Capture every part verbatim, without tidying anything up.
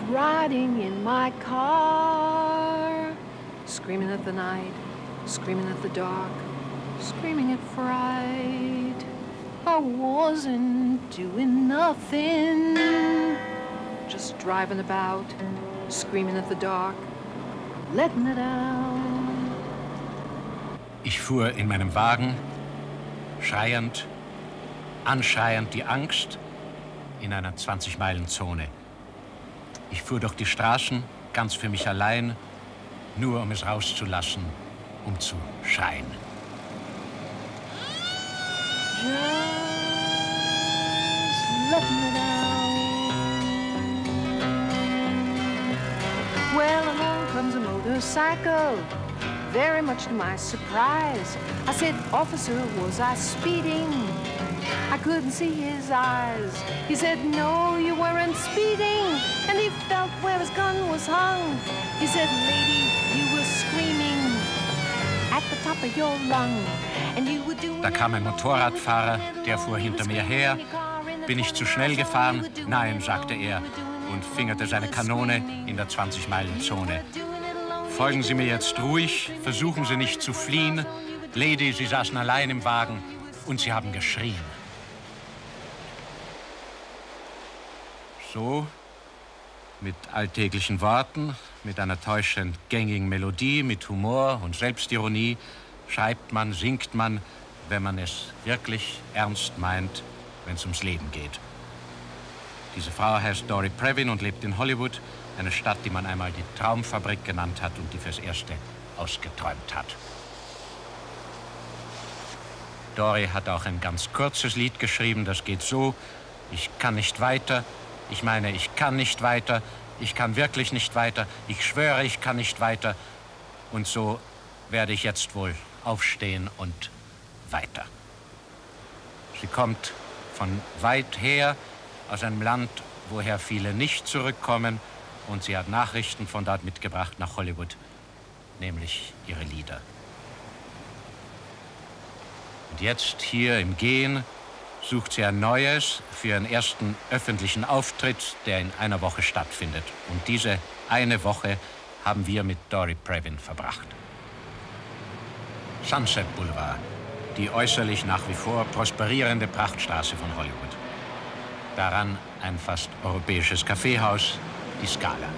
riding in my car, screaming at the night, screaming at the dark, screaming at fright. I wasn't doing nothing, just driving about, screaming at the dark, letting it out. Ich fuhr in meinem Wagen, schreiend, anschreiend die Angst in einer zwanzig-Meilen-Zone. Ich fuhr durch die Straßen, ganz für mich allein, nur um es rauszulassen, um zu schreien. Just letting it out. Well, along comes a motorcycle, very much to my surprise. I said, officer, was I speeding? I couldn't see his eyes. He said, no, you weren't speeding. And he felt where his gun was hung. He said, lady, you were screaming at the top of your lung. And you were doing. Da kam ein Motorradfahrer, der fuhr hinter mir her. Bin ich zu schnell gefahren? Nein, sagte er und fingerte seine Kanone in der zwanzig-Meilen-Zone. Folgen Sie mir jetzt ruhig, versuchen Sie nicht zu fliehen. Lady, Sie saßen allein im Wagen und Sie haben geschrien. So, mit alltäglichen Worten, mit einer täuschend gängigen Melodie, mit Humor und Selbstironie schreibt man, singt man, wenn man es wirklich ernst meint, wenn es ums Leben geht. Diese Frau heißt Dory Previn und lebt in Hollywood, eine Stadt, die man einmal die Traumfabrik genannt hat und die fürs Erste ausgeträumt hat. Dory hat auch ein ganz kurzes Lied geschrieben, das geht so: Ich kann nicht weiter, ich meine, ich kann nicht weiter, ich kann wirklich nicht weiter, ich schwöre, ich kann nicht weiter. Und so werde ich jetzt wohl aufstehen und weiter. Sie kommt von weit her, aus einem Land, woher viele nicht zurückkommen, und sie hat Nachrichten von dort mitgebracht nach Hollywood, nämlich ihre Lieder. Und jetzt hier im Gehen sucht sie ein neues für ihren ersten öffentlichen Auftritt, der in einer Woche stattfindet. Und diese eine Woche haben wir mit Dory Previn verbracht. Sunset Boulevard, die äußerlich nach wie vor prosperierende Prachtstraße von Hollywood. Daran ein fast europäisches Kaffeehaus, die Scala.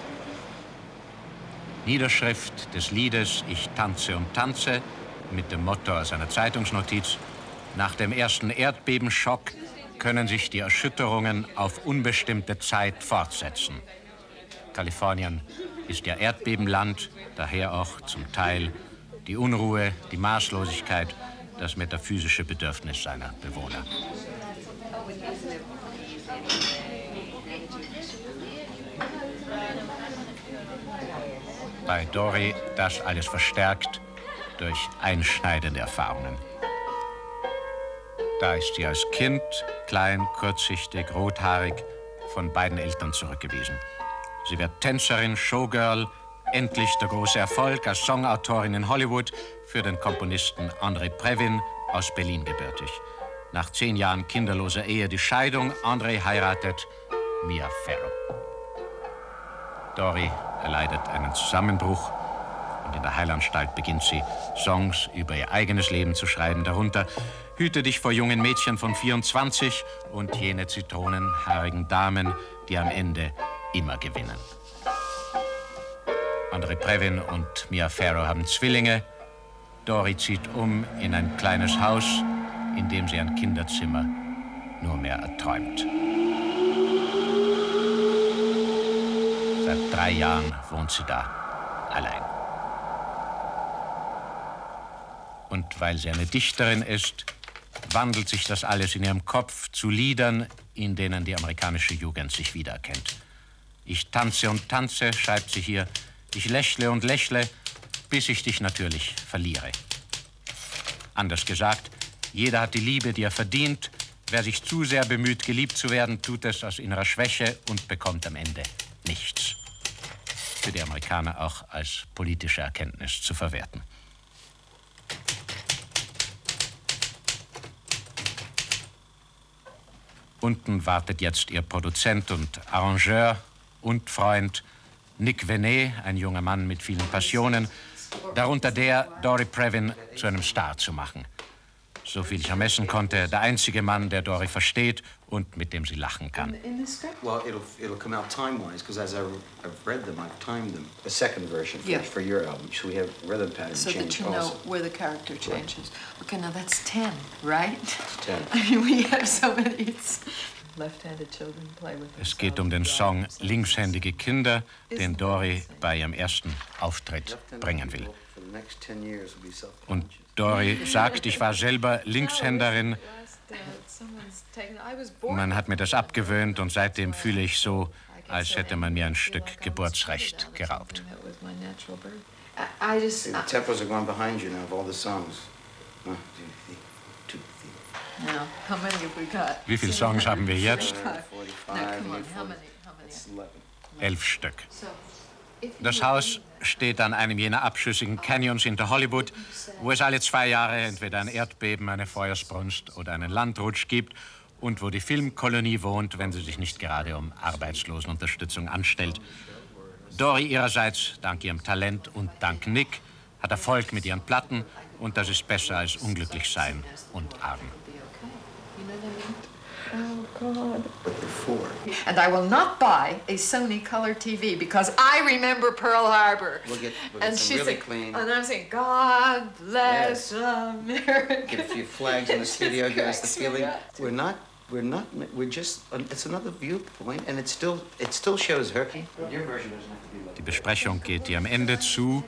Niederschrift des Liedes Ich tanze und tanze mit dem Motto aus einer Zeitungsnotiz: Nach dem ersten Erdbebenschock können sich die Erschütterungen auf unbestimmte Zeit fortsetzen. Kalifornien ist ja Erdbebenland, daher auch zum Teil die Unruhe, die Maßlosigkeit, das metaphysische Bedürfnis seiner Bewohner. Bei Dory das alles verstärkt durch einschneidende Erfahrungen. Da ist sie als Kind, klein, kurzsichtig, rothaarig, von beiden Eltern zurückgewiesen. Sie wird Tänzerin, Showgirl, endlich der große Erfolg als Songautorin in Hollywood für den Komponisten André Previn, aus Berlin gebürtig. Nach zehn Jahren kinderloser Ehe die Scheidung, André heiratet Mia Farrow. Dory erleidet einen Zusammenbruch und in der Heilanstalt beginnt sie, Songs über ihr eigenes Leben zu schreiben, darunter Hüte dich vor jungen Mädchen von vierundzwanzig und jene zitronenhaarigen Damen, die am Ende immer gewinnen. André Previn und Mia Farrow haben Zwillinge. Dory zieht um in ein kleines Haus, in dem sie ein Kinderzimmer nur mehr erträumt. Seit drei Jahren wohnt sie da, allein. Und weil sie eine Dichterin ist, wandelt sich das alles in ihrem Kopf zu Liedern, in denen die amerikanische Jugend sich wiedererkennt. Ich tanze und tanze, schreibt sie hier, ich lächle und lächle, bis ich dich natürlich verliere. Anders gesagt, jeder hat die Liebe, die er verdient. Wer sich zu sehr bemüht, geliebt zu werden, tut es aus innerer Schwäche und bekommt am Ende nichts. Für die Amerikaner auch als politische Erkenntnis zu verwerten. Unten wartet jetzt ihr Produzent und Arrangeur, und Freund, Nick Venet, ein junger Mann mit vielen Passionen, darunter der, Dory Previn zu einem Star zu machen. So viel ich ermessen konnte, der einzige Mann, der Dory versteht und mit dem sie lachen kann. Well, it'll it'll come out time-wise, because as I, I've read them, I've timed them. The second version for, yeah. for your album, so we have rhythm pattern so change that you also. know where the character changes. Okay, now that's ten, right? Ten. I mean, we have so many. It's left-handed children play with. Es geht um den Song Linkshändige Kinder, den Dory bei ihrem ersten Auftritt bringen will. Und Dory sagt, ich war selber Linkshänderin. Man hat mir das abgewöhnt und seitdem fühle ich so, als hätte man mir ein Stück Geburtsrecht geraubt. Wie viele Songs haben wir jetzt? Elf Stück. Das Haus steht an einem jener abschüssigen Canyons hinter Hollywood, wo es alle zwei Jahre entweder ein Erdbeben, eine Feuersbrunst oder einen Landrutsch gibt und wo die Filmkolonie wohnt, wenn sie sich nicht gerade um Arbeitslosenunterstützung anstellt. Dory ihrerseits, dank ihrem Talent und dank Nick, hat Erfolg mit ihren Platten und das ist besser als unglücklich sein und arm. Oh, God. And I will not buy a Sony color T V because I remember Pearl Harbor. We'll get, we'll and get some she's really like, clean. And I'm saying, God bless yes. America. Get a few flags in the studio, give us the feeling. We're not, we're not, we're just, it's another viewpoint, and it still, it still shows her. Your version doesn't have to be like. Die Besprechung geht ihrem Ende zu.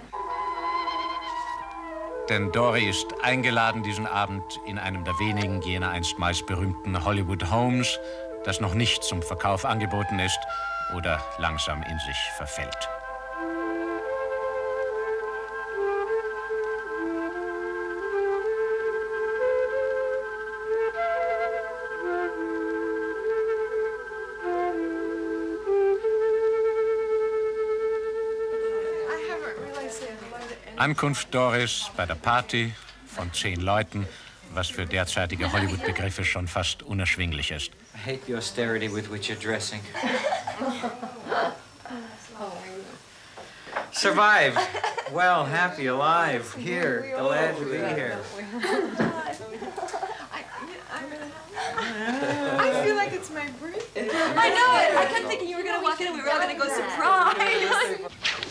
Denn Dory ist eingeladen diesen Abend in einem der wenigen jener einstmals berühmten Hollywood Homes, das noch nicht zum Verkauf angeboten ist oder langsam in sich verfällt. Ankunft Doris bei der Party von zehn Leuten, was für derzeitige Hollywood-Begriffe schon fast unerschwinglich ist. I hate the austerity with which you're dressing. Survived. Well, happy, alive, here, glad to be here. I feel like it's my birthday. I know it. I kept thinking you were going to walk in and we were all going to go surprise.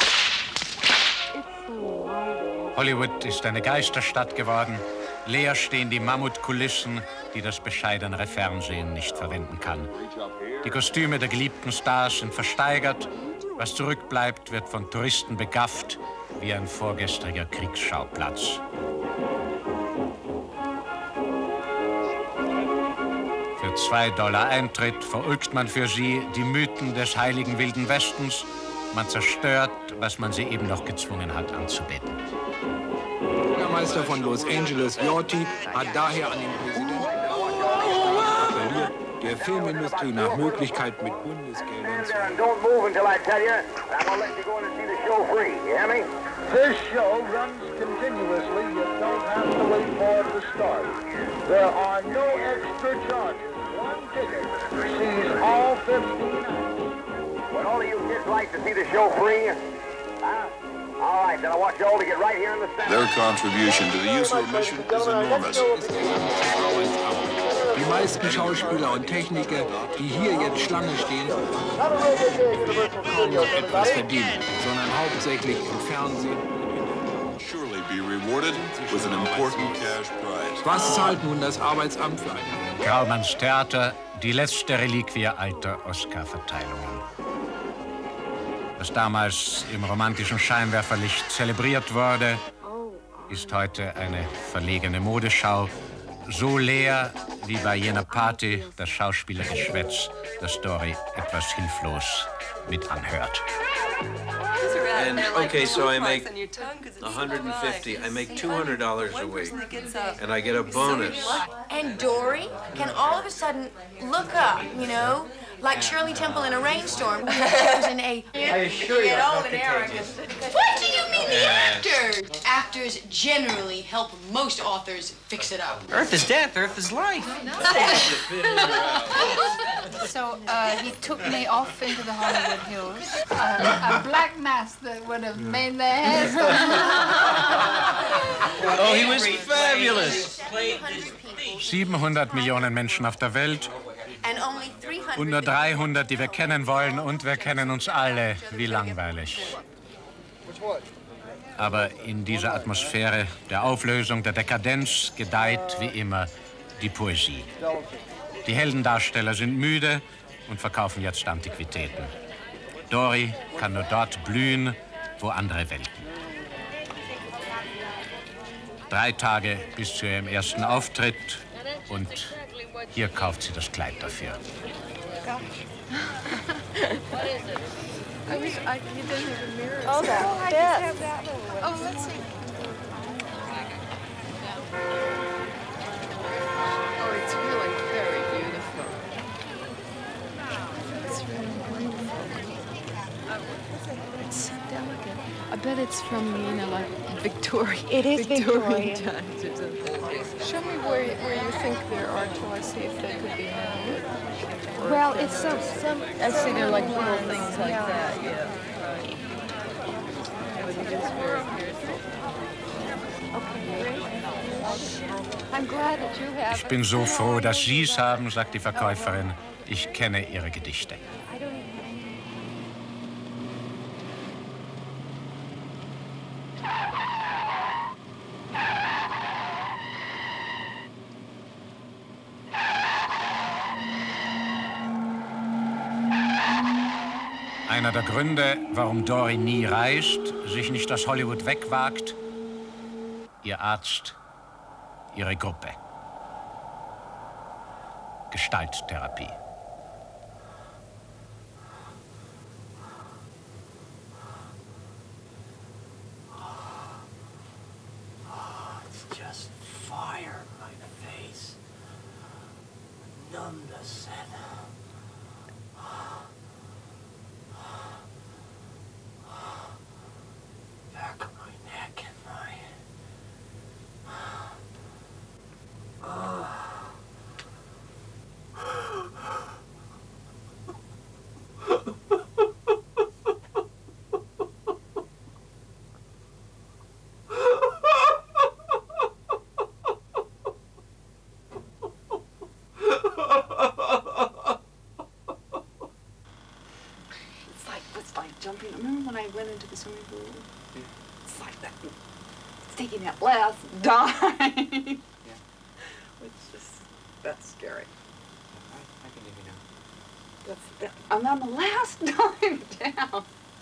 Hollywood ist eine Geisterstadt geworden. Leer stehen die Mammutkulissen, die das bescheidenere Fernsehen nicht verwenden kann. Die Kostüme der geliebten Stars sind versteigert. Was zurückbleibt, wird von Touristen begafft, wie ein vorgestriger Kriegsschauplatz. Für zwei Dollar Eintritt verulgt man für sie die Mythen des heiligen Wilden Westens. Man zerstört, was man sie eben noch gezwungen hat anzubeten. Der Bürgermeister von Los Angeles, Yorty, hat daher an den Präsidenten appelliert, der Filmindustrie nach Möglichkeit mit Bundesgeldern zu Don't move until I tell you. I'm gonna let you go in and see the show free. You hear me? This show runs continuously. You don't have to wait for it to start. There are no extra charges. One ticket sees all fifteen hours. Would all of you kids like to see the show free? Huh? All right, then I want you all to get right here in the center. Their contribution to the use of mission is enormous. Die meisten Schauspieler und Techniker, die hier jetzt Schlange stehen, kaum noch etwas verdienen, sondern hauptsächlich im Fernsehen. Surely be rewarded with an important cash prize. Was zahlt nun das Arbeitsamt für eine? Graumanns Theater, die letzte Reliquie alter Oscar-Verteilungen. Was damals im romantischen Scheinwerferlicht zelebriert wurde, ist heute eine verlegene Modeschau, so leer wie bei jener Party das Schauspielergeschwätz, das Dory etwas hilflos mit anhört. And okay, so I make one hundred fifty. I make two hundred dollars a week, and I get a bonus. And Dory can all of a sudden look up, you know, like Shirley Temple in a rainstorm. Who's in a I assure you, I'm not contagious. What do you mean? mean the actor? Actors generally help most authors fix it up. Earth is death, Earth is life. So uh, he took me off into the Hollywood Hills. Uh, a black mask that would have made their heads. Oh, he was fabulous. siebenhundert Millionen Menschen auf der Welt und nur dreihundert, die wir kennen wollen, und wir kennen uns alle. Wie langweilig. Aber in dieser Atmosphäre der Auflösung, der Dekadenz gedeiht wie immer die Poesie. Die Heldendarsteller sind müde und verkaufen jetzt Antiquitäten. Dory kann nur dort blühen, wo andere welken. Drei Tage bis zu ihrem ersten Auftritt und hier kauft sie das Kleid dafür. I wish I, you didn't have a mirror. Oh, that I fit. just have that little one. Oh, let's see. Oh, it's really very beautiful. It's really wonderful. It's so delicate. I bet it's from, you know, like Victoria. It is Victorian Victorian. times or something. Show me where, where you think there are till I see if they could be made. Well, it's some, some... I see they're like little things like yeah. that, yeah. Right. It would be just very beautiful. I'm glad that you have Ich bin so froh, dass Sie's haben, sagt die Verkäuferin. Ich kenne ihre Gedichte. Einer der Gründe, warum Dory nie reist, sich nicht aus Hollywood wegwagt, ihr Arzt, ihre Gruppe. Gestalttherapie. It's just fire in my face. Numbness and back of my neck and my oh. It's like, it's like jumping. Remember when I went into the swimming pool? Yeah. It's like that, taking that last dive. Yeah. It's just, that's scary. I, I can give you now. That's, that, I'm on the last dive down.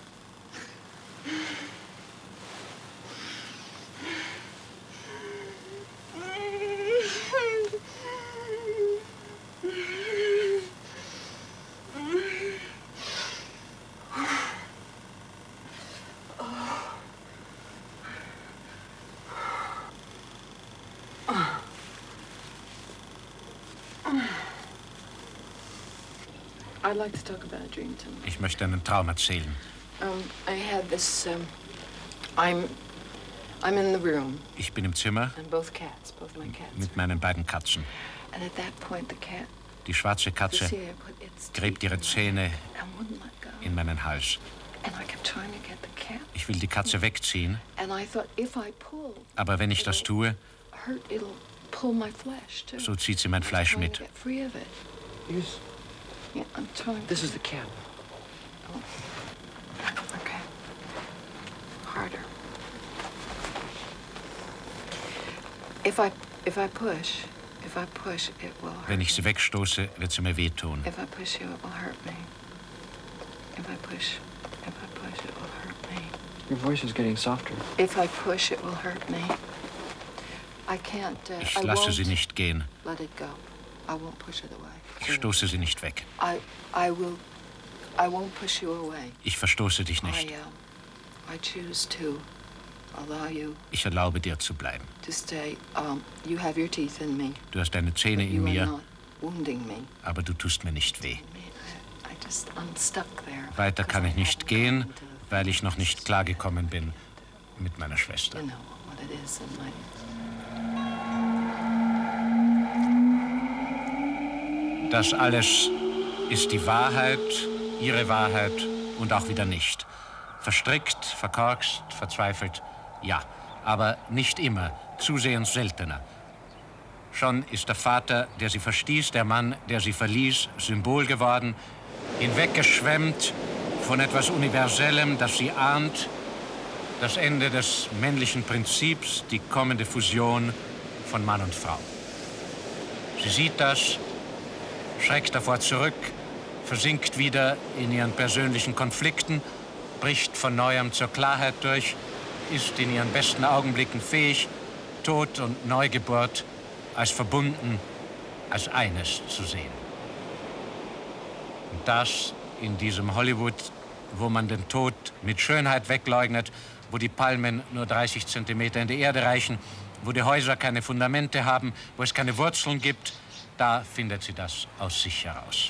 I'd like to talk about a dream tonight. Ich möchte einen Traum erzählen. Um, I had this, um, I'm, I'm in the room. Ich bin im Zimmer And both cats, both my cats. mit meinen beiden Katzen. And at that point the cat, Die schwarze Katze Lucia put its gräbt ihre Zähne and wouldn't let go. in meinen Hals. And I kept trying to get the cat. Ich will die Katze wegziehen, And I thought if I pull, aber wenn ich das tue, hurt, it'll pull my flesh too. so zieht sie mein Fleisch Trying mit. to get free of it. Yes. Yeah, I'm trying. This is the cat. Oh. Okay. Harder. If I if I push, if I push, it will hurt. Wenn ich sie wegstoße, wird sie mir wehtun. If I push you, it will hurt me. If I push, if I push, it will hurt me. Your voice is getting softer. If I push, it will hurt me. I can't. Uh, Ich I lasse won't sie nicht gehen. let it go. I won't push it away. Ich stoße sie nicht weg. I I will. I won't push you away. Ich verstoße dich nicht. I uh, I choose to allow you Ich erlaube dir zu bleiben. to stay. Um, you have your teeth in me. Du hast deine Zähne but in you are mir, not wounding me. aber du tust mir nicht weh. I just I'm stuck there. Weiter because kann I ich nicht haven't gehen, gotten to the weil ich noch nicht klargekommen bin. mit meiner Schwester. You know what it is in my... Das alles ist die Wahrheit, ihre Wahrheit und auch wieder nicht. Verstrickt, verkorkst, verzweifelt, ja, aber nicht immer, zusehends seltener. Schon ist der Vater, der sie verstieß, der Mann, der sie verließ, Symbol geworden, hinweggeschwemmt von etwas Universellem, das sie ahnt, das Ende des männlichen Prinzips, die kommende Fusion von Mann und Frau. Sie sieht das, schreckt davor zurück, versinkt wieder in ihren persönlichen Konflikten, bricht von Neuem zur Klarheit durch, ist in ihren besten Augenblicken fähig, Tod und Neugeburt als verbunden, als eines zu sehen. Und das in diesem Hollywood, wo man den Tod mit Schönheit wegleugnet, wo die Palmen nur dreißig Zentimeter in die Erde reichen, wo die Häuser keine Fundamente haben, wo es keine Wurzeln gibt, da findet sie das aus sich heraus.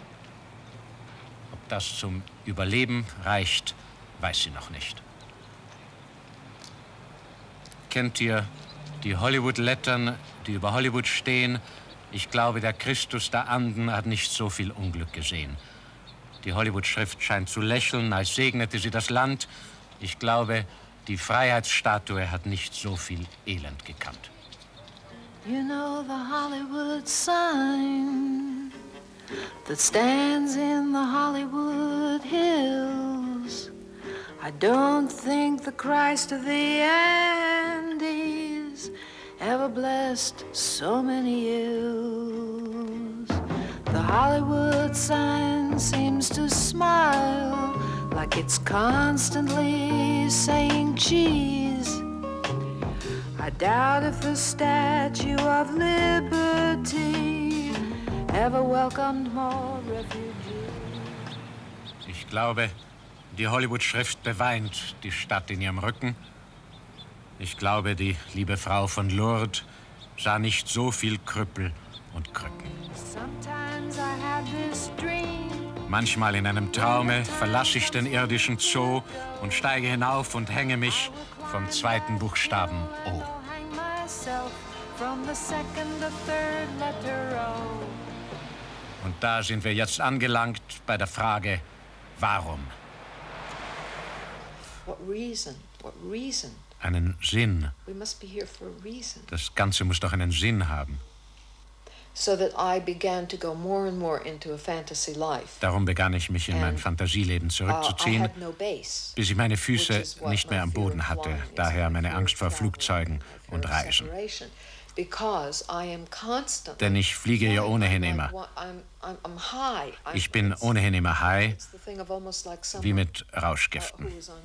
Ob das zum Überleben reicht, weiß sie noch nicht. Kennt ihr die Hollywood-Lettern, die über Hollywood stehen? Ich glaube, der Christus der Anden hat nicht so viel Unglück gesehen. Die Hollywood-Schrift scheint zu lächeln, als segnete sie das Land. Ich glaube, die Freiheitsstatue hat nicht so viel Elend gekannt. You know the Hollywood sign that stands in the Hollywood Hills. I don't think the Christ of the Andes ever blessed so many ills. The Hollywood sign seems to smile like it's constantly saying cheese. I doubt if the Statue of Liberty ever welcomed more refugees. Ich glaube, die Hollywood-Schrift beweint die Stadt in ihrem Rücken. Ich glaube, die liebe Frau von Lourdes sah nicht so viel Krüppel und Krücken. Manchmal in einem Traume verlasse ich den irdischen Zoo und steige hinauf und hänge mich vom zweiten Buchstaben O. Und da sind wir jetzt angelangt bei der Frage, warum? What reason? What reason? Einen Sinn. We must be here for a reason. Das Ganze muss doch einen Sinn haben. So that I began to go more and more into a fantasy life. Darum begann ich mich in mein Fantasieleben zurückzuziehen, uh, I had no base, bis ich meine Füße nicht mehr am Boden hatte, daher meine Angst vor Flugzeugen und Reisen. Denn ich fliege ja ohnehin immer. Ich bin ohnehin immer high, wie mit Rauschgiften.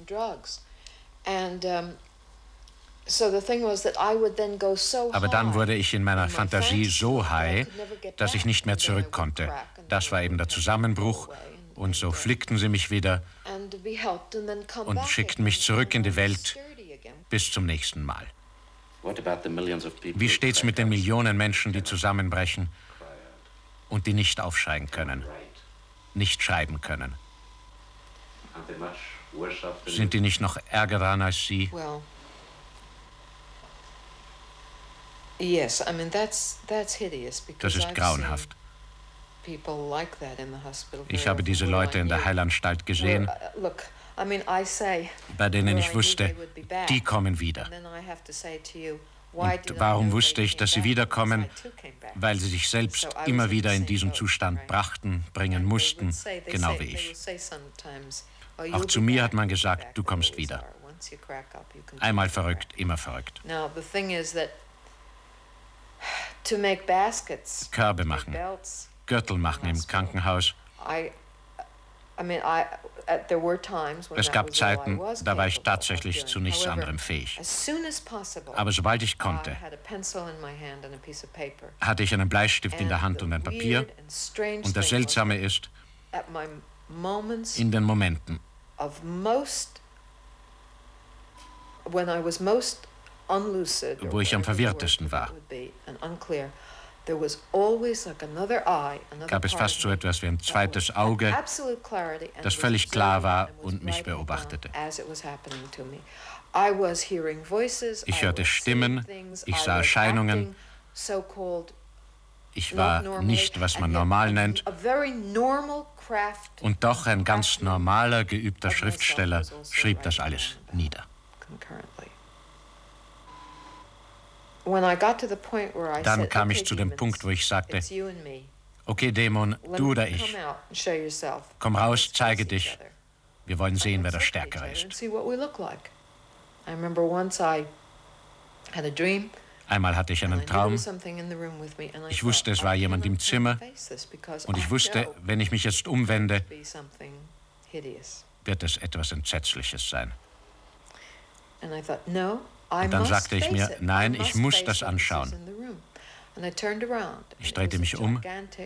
Aber dann wurde ich in meiner Fantasie so high, dass ich nicht mehr zurück konnte. Das war eben der Zusammenbruch. Und so flickten sie mich wieder und schickten mich zurück in die Welt bis zum nächsten Mal. Wie steht's mit den Millionen Menschen, die zusammenbrechen und die nicht aufschreien können, nicht schreiben können? Sind die nicht noch ärger dran als Sie? Das ist grauenhaft. Ich habe diese Leute in der Heilanstalt gesehen, bei denen ich wusste, die kommen wieder. Und warum wusste ich, dass sie wiederkommen? Weil sie sich selbst immer wieder in diesen Zustand brachten, bringen mussten, genau wie ich. Auch zu mir hat man gesagt, du kommst wieder. Einmal verrückt, immer verrückt. Körbe machen, Gürtel machen im Krankenhaus. Es gab Zeiten, da war ich tatsächlich zu nichts anderem fähig. Aber sobald ich konnte, hatte ich einen Bleistift in der Hand und ein Papier. Und das Seltsame ist, in den Momenten, wo ich am verwirrtesten war, gab es fast so etwas wie ein zweites Auge, das völlig klar war und mich beobachtete. Ich hörte Stimmen, ich sah Erscheinungen. Ich war nicht, was man normal nennt, und doch ein ganz normaler, geübter Schriftsteller schrieb das alles nieder. Dann kam ich zu dem Punkt, wo ich sagte, okay, Dämon, du oder ich, komm raus, zeige dich, wir wollen sehen, wer der Stärkere ist. Einmal hatte ich einen Traum. Ich wusste, es war jemand im Zimmer. Und ich wusste, wenn ich mich jetzt umwende, wird es etwas Entsetzliches sein. Und dann sagte ich mir, nein, ich muss das anschauen. Ich drehte mich um.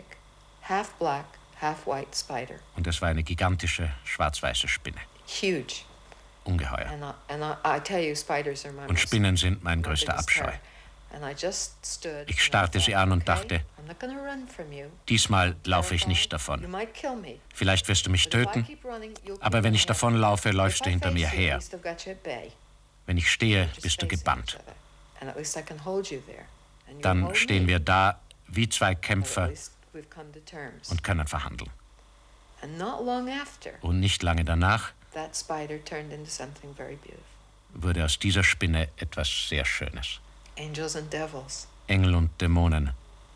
Und es war eine gigantische, schwarz-weiße Spinne. Ungeheuer. Und Spinnen sind mein größter Abscheu. Ich starrte sie an und dachte, diesmal laufe ich nicht davon. Vielleicht wirst du mich töten, aber wenn ich davonlaufe, läufst du hinter mir her. Wenn ich stehe, bist du gebannt. Dann stehen wir da wie zwei Kämpfer und können verhandeln. Und nicht lange danach wurde aus dieser Spinne etwas sehr Schönes. Engel und Dämonen,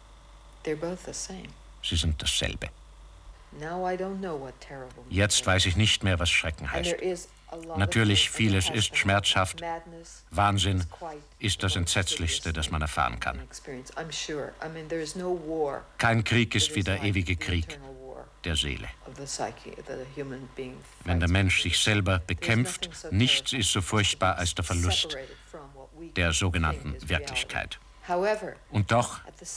sie sind dasselbe. Jetzt weiß ich nicht mehr, was Schrecken heißt. Natürlich, vieles ist schmerzhaft. Wahnsinn ist das Entsetzlichste, das man erfahren kann. Kein Krieg ist wie der ewige Krieg der Seele. Wenn der Mensch sich selber bekämpft, nichts ist so furchtbar als der Verlust der sogenannten Wirklichkeit. Und doch,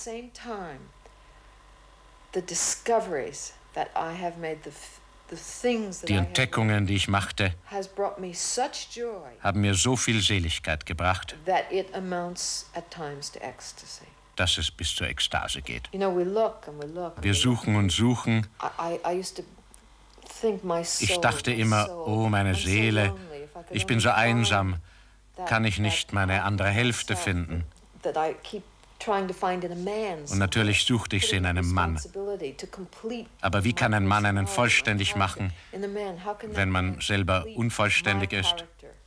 die Entdeckungen, die ich machte, haben mir so viel Seligkeit gebracht, dass es bis zur Ekstase geht. Wir suchen und suchen. Ich dachte immer, oh, meine Seele, ich bin so einsam, kann ich nicht meine andere Hälfte finden? Und natürlich suchte ich sie in einem Mann. Aber wie kann ein Mann einen vollständig machen, wenn man selber unvollständig ist?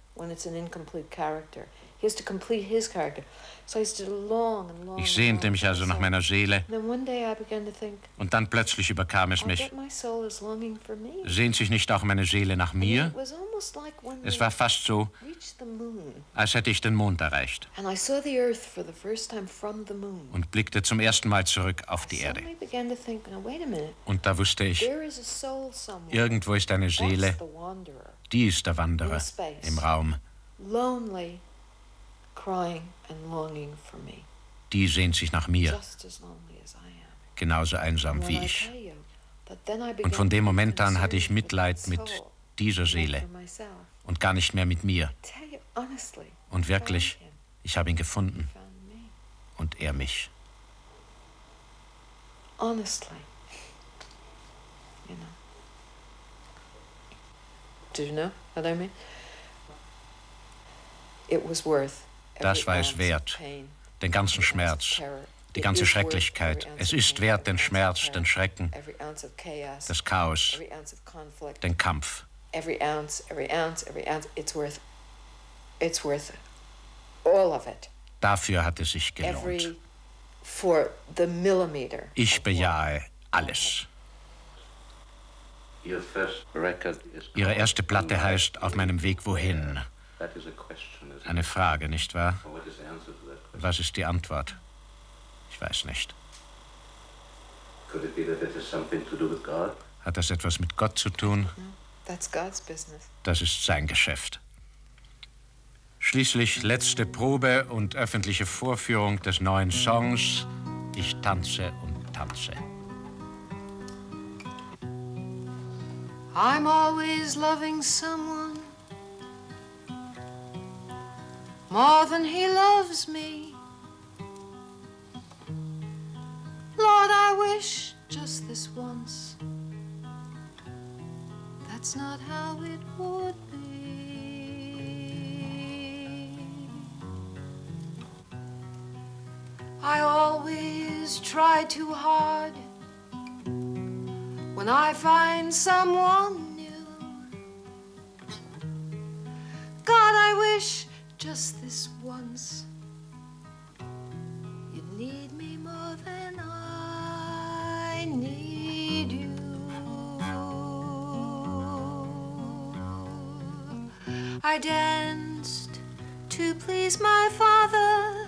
Ich sehnte mich also nach meiner Seele. Und dann plötzlich überkam es mich. Sehnt sich nicht auch meine Seele nach mir? Es war fast so, als hätte ich den Mond erreicht. Und blickte zum ersten Mal zurück auf die Erde. Und da wusste ich, irgendwo ist eine Seele, die ist der Wanderer im Raum. Die sehnt sich nach mir, genauso einsam wie ich. Und von dem Moment an hatte ich Mitleid mit dieser Seele und gar nicht mehr mit mir. Und wirklich, ich habe ihn gefunden und er mich. Honestly, you know. Do you know what I mean? It was worth. Das war es wert, den ganzen Schmerz, die ganze Schrecklichkeit. Es ist wert den Schmerz, den Schrecken, das Chaos, den Kampf. Dafür hat es sich gelohnt. Ich bejahe alles. Ihre erste Platte heißt Auf meinem Weg wohin. Eine Frage, nicht wahr? Was ist die Antwort? Ich weiß nicht. Hat das etwas mit Gott zu tun? Das ist sein Geschäft. Schließlich letzte Probe und öffentliche Vorführung des neuen Songs. Ich tanze und tanze. I'm always loving someone more than he loves me. Lord, I wish just this once that's not how it would be. always try too hard when I find someone new. God, I wish just this once you'd need me more than I need you. I danced to please my father,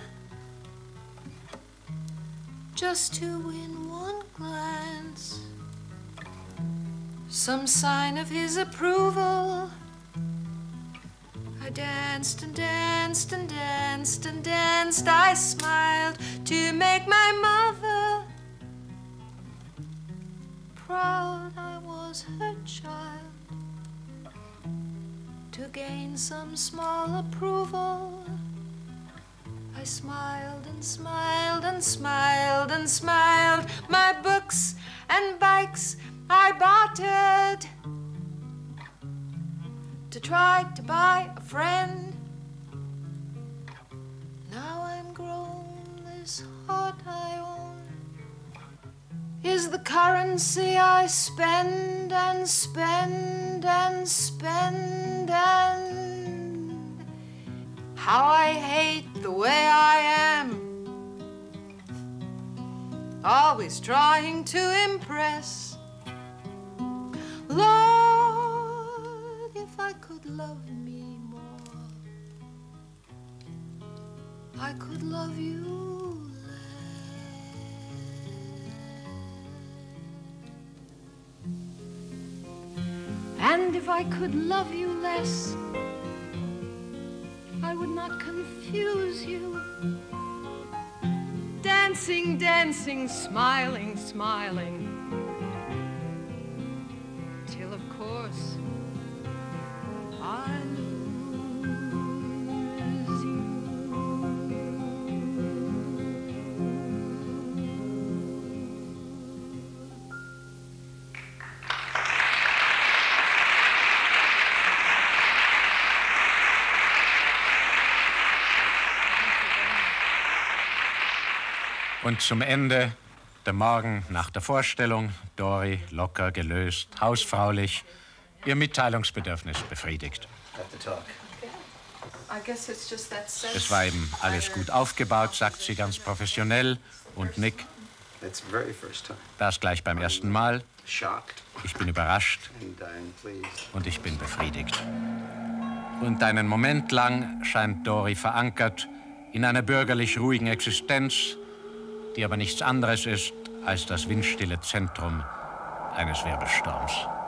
just to win one glance, some sign of his approval. I danced and danced and danced and danced. I smiled to make my mother proud. I was her child, to gain some small approval. I smiled and smiled and smiled and smiled. My books and bikes I bartered to try to buy a friend. Now I'm grown, this heart I own is the currency I spend and spend and spend and how I hate the way I am, always trying to impress. Lord, if I could love me more, I could love you less. And if I could love you less, I would not confuse you. Dancing, dancing, smiling, smiling, till of course I lose you. Und zum Ende, der Morgen nach der Vorstellung, Dory locker, gelöst, hausfraulich, ihr Mitteilungsbedürfnis befriedigt. Es war eben alles gut aufgebaut, sagt sie ganz professionell. Und Nick, das gleich beim ersten Mal. Ich bin überrascht und ich bin befriedigt. Und einen Moment lang scheint Dory verankert in einer bürgerlich ruhigen Existenz, die aber nichts anderes ist als das windstille Zentrum eines Wirbelsturms.